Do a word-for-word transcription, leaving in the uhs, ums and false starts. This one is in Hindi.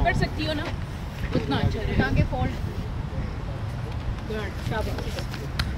पकड़ सकती हो ना, उतना अच्छा रहेगा। टांगे फोल्ड। गुड, शाबाश।